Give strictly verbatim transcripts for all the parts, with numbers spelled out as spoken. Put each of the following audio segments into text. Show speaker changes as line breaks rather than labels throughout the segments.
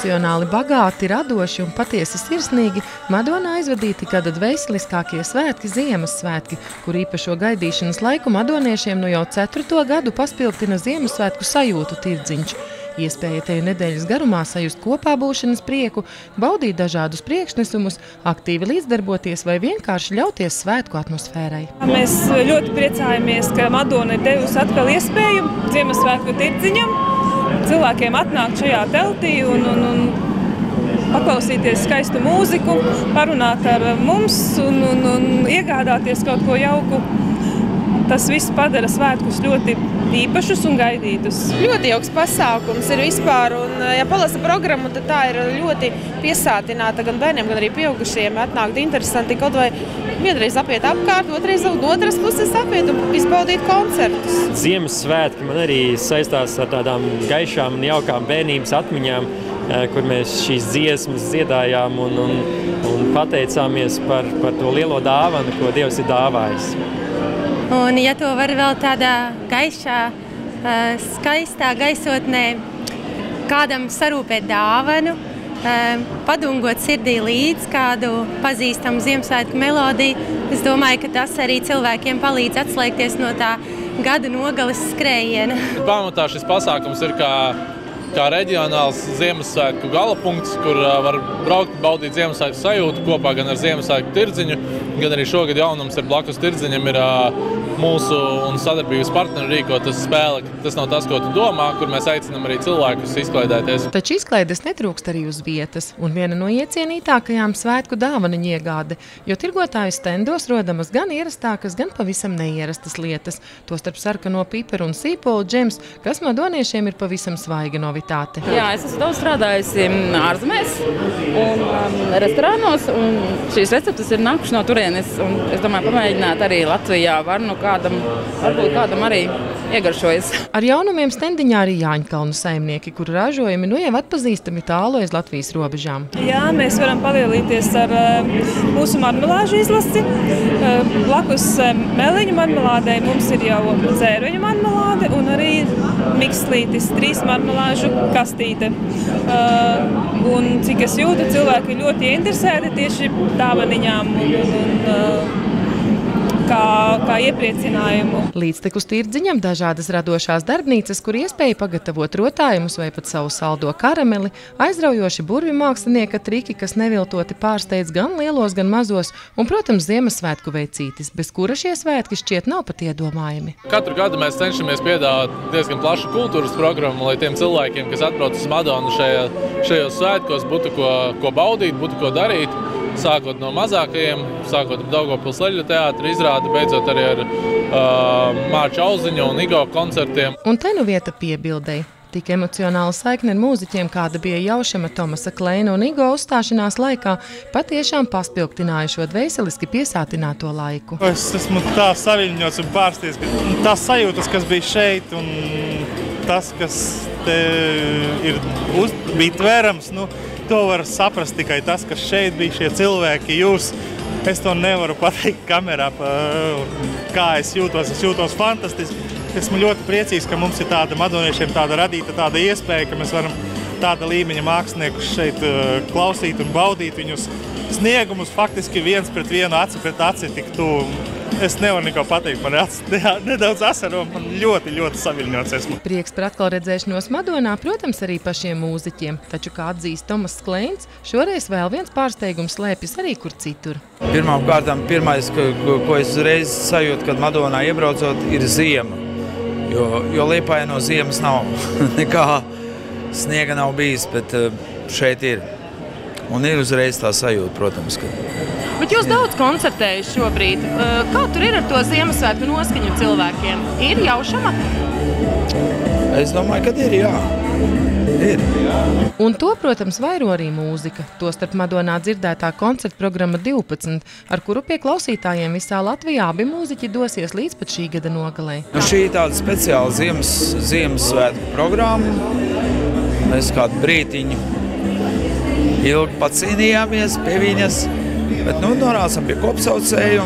Emocionāli bagāti, radoši un patiesi sirsnīgi Madona aizvadīti gada dvēseliskākie svētki Ziemassvētki, kur īpašo gaidīšanas laiku madoniešiem nu jau ceturto gadu paspilgtina Ziemassvētku sajūtu tirdziņš. Iespēja teju nedēļas garumā sajust kopā būšanas prieku, baudīt dažādus priekšnesumus, aktīvi līdzdarboties vai vienkārši ļauties svētku atmosfērai.
Mēs ļoti priecājamies, ka Madona ir devusi atkal iespēju Ziemassvētku tirdziņam cilvēkiem atnākt šajā teltī un, un, un paklausīties skaistu mūziku, parunāt ar mums un, un, un iegādāties kaut ko jauku. Tas viss padara svētkus ļoti īpašus un gaidītus.
Ļoti jauks pasākums ir vispār, un ja palasa programmu, tad tā ir ļoti piesātināta gan bērniem, gan arī pieaugušiem. Atnākt interesanti kaut vai vienreiz apiet apkārt, otrais no otras puses apiet un izbaudīt koncertus.
Ziemassvētki man arī saistās ar tādām gaišām un jaukām bērnības atmiņām, kur mēs šīs dziesmas dziedājām un, un, un pateicāmies par, par to lielo dāvanu, ko Dievs ir dāvājis.
Un, ja to var vēl tādā gaišā, skaistā gaisotnē kādam sarūpēt dāvanu, padungot sirdī līdz kādu pazīstamu Ziemassvētku melodiju, es domāju, ka tas arī cilvēkiem palīdz atslēgties no tā gada nogales skrējiena.
Pamatā šis pasākums ir kā, kā reģionāls Ziemassvētku galapunkts, kur var braukt, baudīt Ziemassvētku sajūtu kopā gan ar Ziemassvētku tirdziņu, gan arī šogad jaunums ir blakus tirdziņam ir mūsu un sadarbības partneri rīkotas spēle. Tas nav tas, ko tu domā, kur mēs aicinām arī cilvēkus izklaidēties.
Taču izklaides netrūkst arī uz vietas, un viena no iecienītākajām svētku dāvaniņu iegāde, jo tirgotāju stendos rodamas gan ierastākas, gan pavisam neierastas lietas, tostarp sarkano piperu un sīpolu džems, kas madoniešiem ir pavisam svaiga novitāte.
Jā, es esmu daudz strādājusi ārzemēs un um, restorānos, un šīs receptes ir nākuši no turienes, un es domāju, pamēģināt arī Latvijā var nu kādam, varbūt kādam arī iegaršojas.
Ar jaunumiem stendiņā arī Jāņkalnu saimnieki, kuru ražojumi nu jau atpazīstami tālu aiz Latvijas robežām.
Jā, mēs varam palielīties ar uh, mūsu marmelāžu izlasi. Uh, blakus uh, meliņu marmelādei mums ir jau dzērveņu marmelāde un arī mikslītis, trīs marmelāžu kastīte. Uh, un cik es jūtu, cilvēki ļoti interesēti tieši dāvaniņām un, un uh, Kā, kā iepriecinājumu.
Līdztekus tirdziņam dažādas radošās darbnīcas, kur iespēja pagatavot rotājumus vai pat savu saldo karameli, aizraujoši burvi mākslinieka triki, kas neviltoti pārsteidz gan lielos, gan mazos, un, protams, Ziemassvētku veicītis, bez kura šie svētki šķiet nav pat iedomājami.
Katru gadu mēs cenšamies piedāvāt diezgan plašu kultūras programmu, lai tiem cilvēkiem, kas atbrauc uz Madonu šajā, šajos svētkos, būtu ko, ko baudīt, būtu ko darīt. Sākot no mazākajiem, sākot ar Daugavpils Leļļu teātri izrādi, beidzot arī ar uh, Mārča Auziņu un Igo koncertiem.
Un te nu vieta piebildei. Tik emocionāla saikne ar mūziķiem, kāda bija Jaušama, Tomasa Kleina un Igo uzstāšanās laikā, patiešām paspilgtināja šo dvēseliski piesātināto laiku.
Es esmu tā saviļņots un pārsteigts, ka tās sajūtas, kas bija šeit un tas, kas te ir uz, bija tvērams, nu, to var saprast tikai tas, kas šeit bija šie cilvēki, jūs. Es to nevaru pateikt kamerā, kā es jūtos. Es jūtos fantastiski. Esmu ļoti priecīgs, ka mums ir tāda madoniešiem tāda radīta tāda iespēja, ka mēs varam tāda līmeņa māksliniekus šeit klausīt un baudīt viņus sniegumus faktiski viens pret vienu, aci pret aci tik tuvu. Es nevaru neko pateikt, man nedaudz asaro, man ļoti, ļoti saviļņots esmu.
Prieks par atkal redzēšanos Madonā, protams, arī pašiem mūziķiem, taču, kā atzīst Tomas Kleins, šoreiz vēl viens pārsteigums slēpjas arī kur citur.
Pirmām kārtām, pirmais, ko, ko es uzreiz sajūtu, kad Madonā iebraucot, ir ziema, jo, jo Liepājā no ziemas nav, nekā sniega nav bijis, bet šeit ir. Un ir uzreiz tā sajūta, protams, ka...
Bet jūs daudz koncertējuši šobrīd. Kā tur ir ar to Ziemassvētku noskaņu cilvēkiem? Ir Jaušama?
Es domāju, ka ir, jā. Ir.
Un to, protams, vairo arī mūzika. Tostarp Madonā dzirdētā koncerta programma divpadsmit, ar kuru pie klausītājiem visā Latvijā abi mūziķi dosies līdz pat šī gada nogalē.
Nu, šī ir tāda speciāla ziemas, Ziemassvētku programma. Mēs kādu brītiņu ilgi pacīnījāmies pie viņas, bet nu, norācam pie kopsaucēju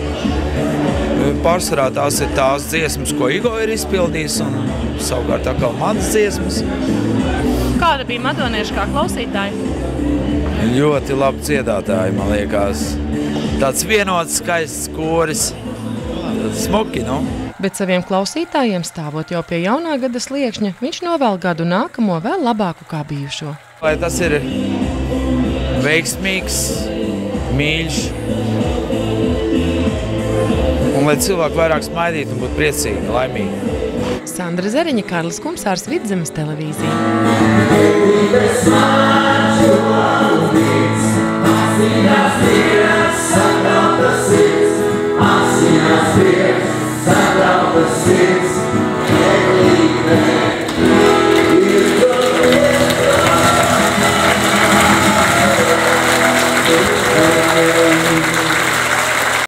un pārsvarā tās ir tās dziesmas, ko Igo ir izpildījis, un savukārt atkal manas dziesmas.
Kāda bija madonieša kā klausītāja?
Ļoti labi dziedātāji, man liekas. Tāds vienots, skaists koris. Smuki, nu.
Bet saviem klausītājiem, stāvot jau pie jaunā gada sliekšņa, viņš novēl gadu nākamo vēl labāku kā bijušo.
Lai tas ir veiksmīgs, mīļš, un lai cilvēki vairāk smaidītu un būtu priecīgi, laimīgi.
Sandra Zeriņa, Kārlis Kumsārs, Vidzemes televīzija.
Sakrautas sirds,